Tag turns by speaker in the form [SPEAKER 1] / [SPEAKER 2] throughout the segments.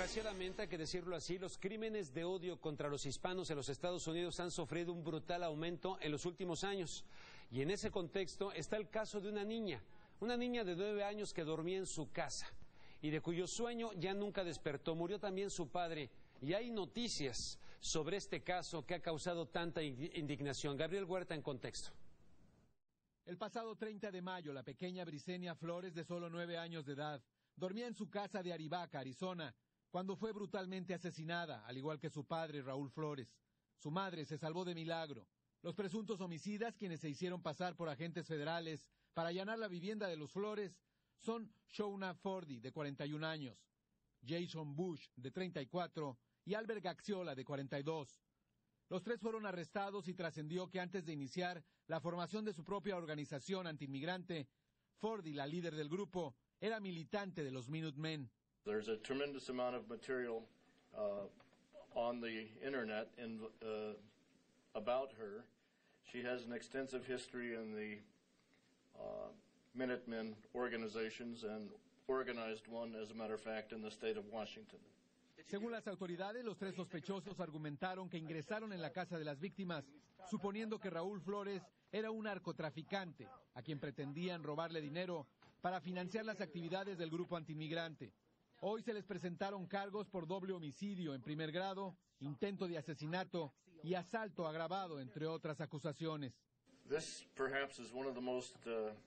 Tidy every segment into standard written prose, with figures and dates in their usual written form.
[SPEAKER 1] Desgraciadamente, hay que decirlo así, los crímenes de odio contra los hispanos en los Estados Unidos han sufrido un brutal aumento en los últimos años. Y en ese contexto está el caso de una niña de 9 años que dormía en su casa y de cuyo sueño ya nunca despertó. Murió también su padre. Y hay noticias sobre este caso que ha causado tanta indignación. Gabriel Huerta en contexto.
[SPEAKER 2] El pasado 30 de mayo, la pequeña Brisenia Flores, de solo 9 años de edad, dormía en su casa de Arivaca, Arizona, cuando fue brutalmente asesinada, al igual que su padre, Raúl Flores. Su madre se salvó de milagro. Los presuntos homicidas, quienes se hicieron pasar por agentes federales para allanar la vivienda de los Flores, son Shawna Fordy, de 41 años, Jason Bush, de 34, y Albert Gaxiola, de 42. Los tres fueron arrestados y trascendió que antes de iniciar la formación de su propia organización antiinmigrante, Fordy, la líder del grupo, era militante de los Minutemen.
[SPEAKER 3] There's a tremendous amount of material on the internet about her. She has an extensive history in the Minutemen organizations and organized one, as a matter of fact, in the state of Washington.
[SPEAKER 2] Según las autoridades, los tres sospechosos argumentaron que ingresaron en la casa de las víctimas, suponiendo que Raúl Flores era un narcotraficante, a quien pretendían robarle dinero para financiar las actividades del grupo antiinmigrante. Hoy se les presentaron cargos por doble homicidio en primer grado, intento de asesinato y asalto agravado, entre otras acusaciones.
[SPEAKER 3] This perhaps is one of the most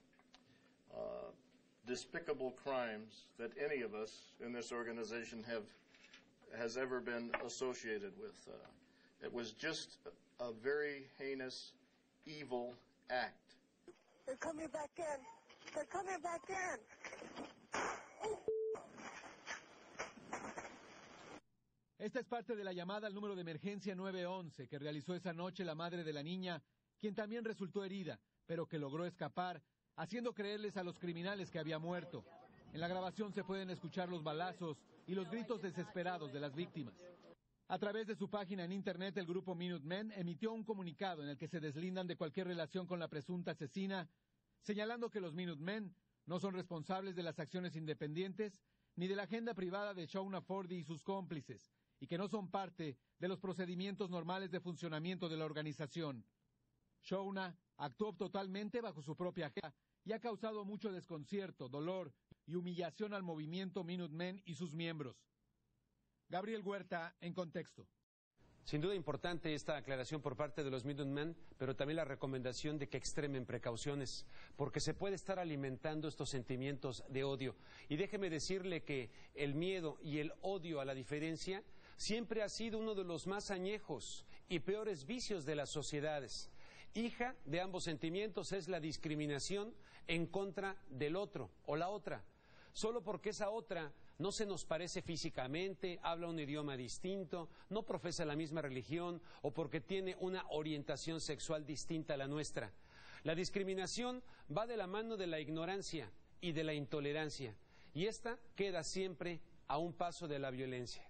[SPEAKER 3] despicable crimes that any of us in this organization has ever been associated with. It was just a very heinous, evil act.
[SPEAKER 4] They're coming back in. They're coming back in.
[SPEAKER 2] Esta es parte de la llamada al número de emergencia 911 que realizó esa noche la madre de la niña, quien también resultó herida, pero que logró escapar, haciendo creerles a los criminales que había muerto. En la grabación se pueden escuchar los balazos y los gritos desesperados de las víctimas. A través de su página en internet, el grupo Minutemen emitió un comunicado en el que se deslindan de cualquier relación con la presunta asesina, señalando que los Minutemen no son responsables de las acciones independientes ni de la agenda privada de Shawna Fordy y sus cómplices, y que no son parte de los procedimientos normales de funcionamiento de la organización. Shawna actuó totalmente bajo su propia agenda y ha causado mucho desconcierto, dolor y humillación al movimiento Minutemen y sus miembros. Gabriel Huerta, en contexto.
[SPEAKER 1] Sin duda importante esta aclaración por parte de los Minutemen, pero también la recomendación de que extremen precauciones, porque se puede estar alimentando estos sentimientos de odio. Y déjeme decirle que el miedo y el odio a la diferencia siempre ha sido uno de los más añejos y peores vicios de las sociedades. Hija de ambos sentimientos es la discriminación en contra del otro o la otra. Solo porque esa otra no se nos parece físicamente, habla un idioma distinto, no profesa la misma religión o porque tiene una orientación sexual distinta a la nuestra. La discriminación va de la mano de la ignorancia y de la intolerancia, y esta queda siempre a un paso de la violencia.